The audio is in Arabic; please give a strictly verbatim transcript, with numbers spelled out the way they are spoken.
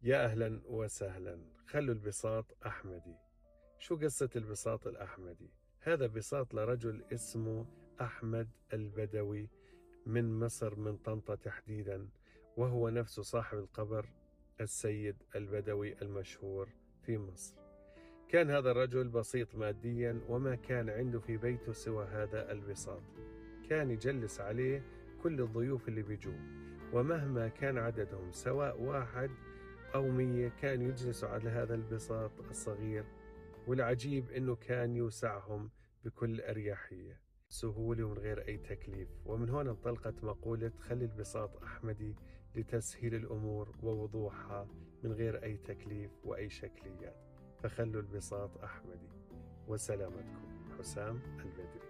يا أهلا وسهلا. خلوا البساط أحمدي. شو قصة البساط الأحمدي؟ هذا بساط لرجل اسمه أحمد البدوي من مصر، من طنطا تحديدا، وهو نفسه صاحب القبر السيد البدوي المشهور في مصر. كان هذا الرجل بسيط ماديا، وما كان عنده في بيته سوى هذا البساط. كان يجلس عليه كل الضيوف اللي بيجوا، ومهما كان عددهم سواء واحد أو مية كانوا يجلسوا على هذا البساط الصغير. والعجيب أنه كان يوسعهم بكل أريحية، سهولة ومن غير أي تكليف. ومن هنا انطلقت مقولة خلي البساط أحمدي لتسهيل الأمور ووضوحها من غير أي تكليف وأي شكليات. فخلوا البساط أحمدي. وسلامتكم. حسام البدري.